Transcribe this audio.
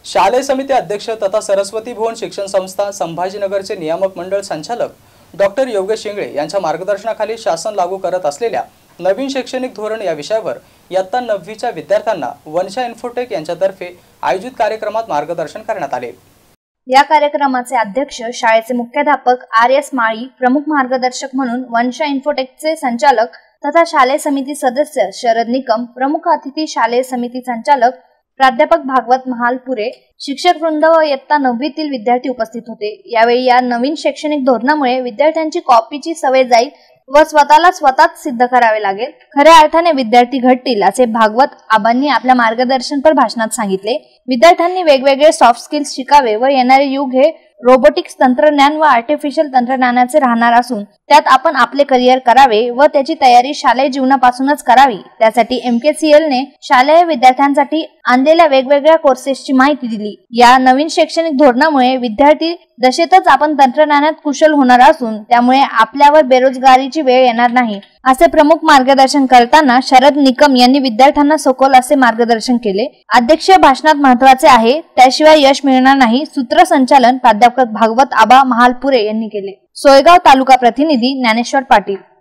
शालेय समिती अध्यक्ष तथा सरस्वती भुवन शिक्षण संस्था संभाजीनगरचे नियामक मंडळ संचालक डॉक्टर योगेश शिंगळे यांच्या मार्गदर्शनाखाली शासन लागू करत असलेल्या नवीन शैक्षणिक धोरण या विषयावर इयत्ता 9वीच्या विद्यार्थ्यांना वंशा इन्फोटेक यांच्यातर्फे आयोजित कार्यक्रमात मार्गदर्शन करण्यात आले। या कार्यक्रमाचे अध्यक्ष शाळेचे मुख्याध्यापक आर.एस. माळी, प्रमुख मार्गदर्शक म्हणून वंशा इन्फोटेकचे संचालक तथा शालेय समिती सदस्य शरद निकम, प्रमुख अतिथी शालेय समिती संचालक प्राध्यापक भागवत महालपुरे, शिक्षक वृंद व इयत्ता 9वीतील विद्यार्थी उपस्थित होते। यावेळी या नवीन शैक्षणिक धोरणामुळे विद्यार्थ्यांची कॉपीची सवय जाईल व स्वतःला स्वतःच सिद्ध करावे लागेल। खऱ्या अर्थाने विद्यार्थी घडतील असे भागवत आबांनी आपल्या मार्गदर्शनपर भाषणात सांगितले। विद्यार्थ्यांनी वेगवेगळे सॉफ्ट स्किल्स शिकावे व येणारे युग हे रोबोटिक्स तंत्रज्ञान व आर्टिफिशियल तंत्रज्ञानाचे राहणार असून त्यात आपण आपले करिअर करावे व त्याची तयारी शालेय जीवनापासूनच करावी। त्यासाठी MKCL ने शालेय विद्यार्थ्यांसाठी आणलेल्या वेगवेगळ्या कोर्सेसची माहिती दिली। या नवीन शैक्षणिक धोरणामुळे विद्यार्थी दशेतच आपण तंत्रज्ञानात कुशल होणार असून त्यामुळे आपल्यावर बेरोजगारीची वेळ येणार नाही असे प्रमुख मार्गदर्शन करताना शरद निकम यांनी विद्यार्थ्यांना सखोल असे मार्गदर्शन केले। अध्यक्षीय भाषणात महत्त्वाचे आहे त्याशिवाय यश मिळणार नाही सूत्रसंचालन प्राध्यापक भागवत आबा महालपुरे यांनी केले। सोयगाव तालुका प्रतिनिधी ज्ञानेश्वर पाटील।